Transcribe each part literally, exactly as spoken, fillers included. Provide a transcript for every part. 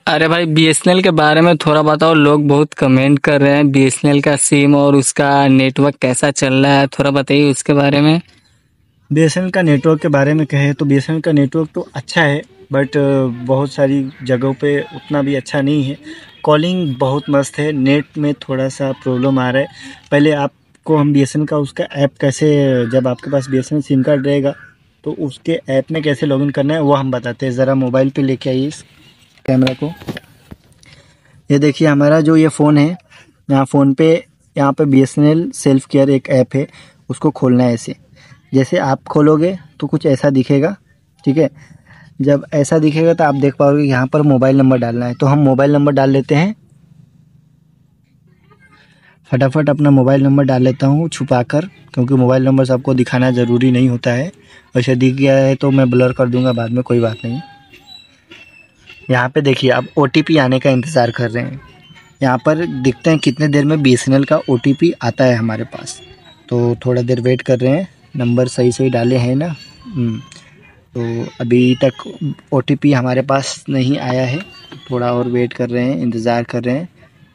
अरे भाई बीएसएनएल के बारे में थोड़ा बताओ। लोग बहुत कमेंट कर रहे हैं बीएसएनएल का सिम और उसका नेटवर्क कैसा चल रहा है, थोड़ा बताइए उसके बारे में। बीएसएनएल का नेटवर्क के बारे में कहें तो बीएसएनएल का नेटवर्क तो अच्छा है, बट बहुत सारी जगहों पे उतना भी अच्छा नहीं है। कॉलिंग बहुत मस्त है, नेट में थोड़ा सा प्रॉब्लम आ रहा है। पहले आपको हम बीएसएनएल का उसका ऐप कैसे, जब आपके पास बीएसएनएल सिम कार्ड रहेगा तो उसके ऐप में कैसे लॉगिन करना है वो हम बताते हैं। ज़रा मोबाइल पे लेके आइए इस कैमरा को। ये देखिए हमारा जो ये फ़ोन है, यहाँ फ़ोन पे यहाँ पे बीएसएनएल सेल्फ केयर एक ऐप है, उसको खोलना है। ऐसे जैसे आप खोलोगे तो कुछ ऐसा दिखेगा, ठीक है। जब ऐसा दिखेगा तो आप देख पाओगे यहाँ पर मोबाइल नंबर डालना है, तो हम मोबाइल नंबर डाल लेते हैं। फटाफट अपना मोबाइल नंबर डाल लेता हूँ छुपा कर, क्योंकि मोबाइल नंबर सबको दिखाना ज़रूरी नहीं होता है। वैसे दिख गया है तो मैं ब्लर कर दूँगा बाद में, कोई बात नहीं। यहाँ पे देखिए अब ओटीपी आने का इंतज़ार कर रहे हैं। यहाँ पर दिखते हैं कितने देर में बीएसएनएल का ओटीपी आता है हमारे पास, तो थोड़ा देर वेट कर रहे हैं। नंबर सही सही डाले हैं ना, तो अभी तक ओटीपी हमारे पास नहीं आया है, थोड़ा और वेट कर रहे हैं, इंतज़ार कर रहे हैं।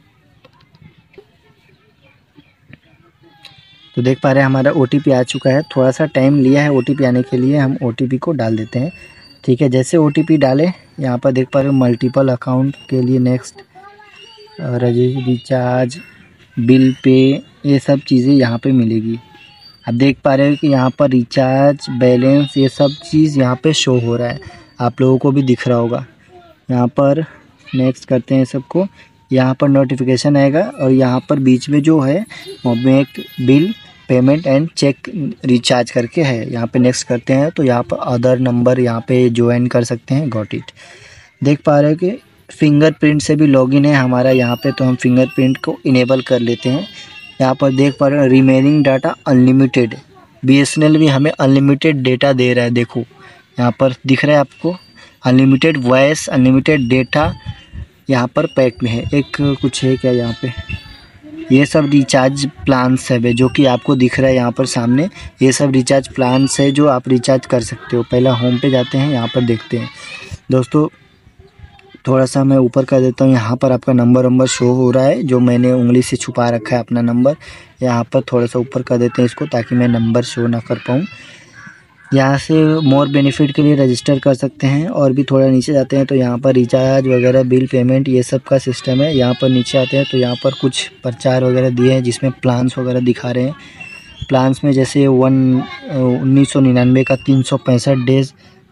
तो देख पा रहे हैं हमारा ओटीपी आ चुका है। थोड़ा सा टाइम लिया है ओटीपी आने के लिए, हम ओटीपी को डाल देते हैं, ठीक है। जैसे ओटीपी डालें यहाँ पर देख पा रहे हो मल्टीपल अकाउंट के लिए next, register, recharge, bill pay, ये सब चीज़ें यहाँ पे मिलेगी। आप देख पा रहे हो कि यहाँ पर रिचार्ज, बैलेंस, ये सब चीज़ यहाँ पे शो हो रहा है, आप लोगों को भी दिख रहा होगा। यहाँ पर नेक्स्ट करते हैं सबको, यहाँ पर नोटिफिकेशन आएगा और यहाँ पर बीच में जो है make bill payment and check recharge करके है, यहाँ पे नेक्स्ट करते हैं। तो यहाँ पर अदर नंबर यहाँ पे ज्वाइन कर सकते हैं, गॉट इट। देख पा रहे हो कि फिंगरप्रिंट से भी लॉगिन है हमारा यहाँ पे, तो हम फिंगरप्रिंट को इनेबल कर लेते हैं। यहाँ पर देख पा रहे हो रिमेनिंग डाटा अनलिमिटेड, बीएसएनएल भी हमें अनलिमिटेड डेटा दे रहा है। देखो यहाँ पर दिख रहा है आपको अनलिमिटेड वॉइस, अनलिमिटेड डेटा यहाँ पर पैक में है। एक कुछ है क्या यहाँ पे, ये सब रिचार्ज प्लान्स है जो कि आपको दिख रहा है यहाँ पर सामने। ये सब रिचार्ज प्लान्स है जो आप रिचार्ज कर सकते हो। पहला होम पे जाते हैं, यहाँ पर देखते हैं दोस्तों। थोड़ा सा मैं ऊपर कर देता हूँ, यहाँ पर आपका नंबर नंबर शो हो रहा है, जो मैंने उंगली से छुपा रखा है अपना नंबर। यहाँ पर थोड़ा सा ऊपर कर देते हैं इसको, ताकि मैं नंबर शो ना कर पाऊँ। यहाँ से मोर बेनिफिट के लिए रजिस्टर कर सकते हैं, और भी थोड़ा नीचे जाते हैं तो यहाँ पर रिचार्ज वगैरह, बिल पेमेंट, ये सब का सिस्टम है। यहाँ पर नीचे आते हैं तो यहाँ पर कुछ प्रचार वगैरह दिए हैं जिसमें प्लान्स वगैरह दिखा रहे हैं। प्लान्स में जैसे वन उन्नीस सौ निन्यानवे का तीन सौ पैंसठ डेज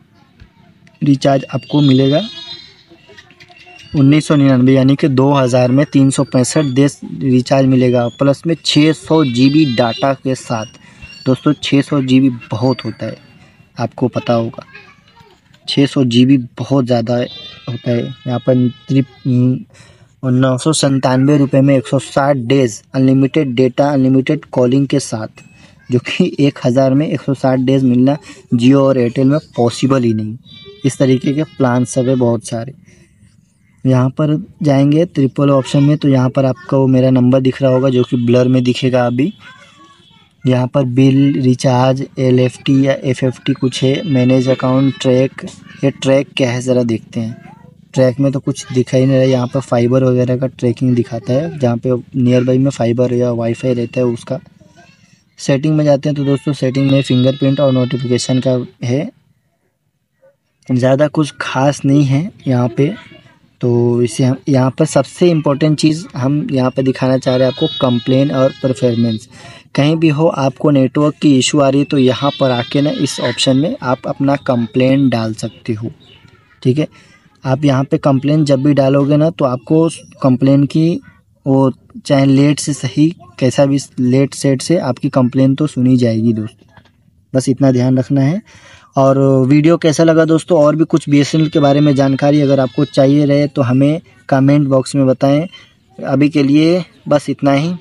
रिचार्ज आपको मिलेगा। उन्नीस सौ निन्यानवे यानी कि दो हज़ार में तीन सौ पैंसठ डेज रिचार्ज मिलेगा, प्लस में छः सौ जी बी डाटा के साथ। दोस्तों छः सौ जी बी बहुत होता है, आपको पता होगा छः सौ जी बी बहुत ज़्यादा होता है। यहाँ पर त्रिप नौ सौ संतानवे रुपये में एक सौ साठ days unlimited data, unlimited calling के साथ, जो कि एक हज़ार में एक सौ साठ डेज़ मिलना जियो और एयरटेल में पॉसिबल ही नहीं। इस तरीके के प्लान सब है बहुत सारे। यहाँ पर जाएंगे ट्रिपल ऑप्शन में, तो यहाँ पर आपको मेरा नंबर दिख रहा होगा, जो कि ब्लर में दिखेगा अभी। यहाँ पर बिल, रिचार्ज, एलएफटी या एफएफटी कुछ है, मैनेज अकाउंट, ट्रैक। ये ट्रैक क्या है ज़रा देखते हैं। ट्रैक में तो कुछ दिखाई नहीं रहा है। यहाँ पर फाइबर वगैरह का ट्रैकिंग दिखाता है, जहाँ पे नियर बाई में फाइबर या वाईफाई रहता है उसका। सेटिंग में जाते हैं तो दोस्तों सेटिंग में फिंगरप्रिंट और नोटिफिकेशन का है, ज़्यादा कुछ खास नहीं है यहाँ पे। तो इसे हम यहाँ पर सबसे इम्पोर्टेंट चीज़ हम यहाँ पे दिखाना चाह रहे हैं आपको, कंप्लेन और परफॉर्मेंस। कहीं भी हो आपको नेटवर्क की इशू आ रही है तो यहाँ पर आके ना इस ऑप्शन में आप अपना कंप्लेन डाल सकते हो, ठीक है। आप यहाँ पे कंप्लेन जब भी डालोगे ना तो आपको कंप्लेन की वो चाहे लेट से सही, कैसा भी लेट सेट से आपकी कंप्लेन तो सुनी जाएगी दोस्तों, बस इतना ध्यान रखना है। और वीडियो कैसा लगा दोस्तों, और भी कुछ बीएसएनएल के बारे में जानकारी अगर आपको चाहिए रहे तो हमें कमेंट बॉक्स में बताएं। अभी के लिए बस इतना ही।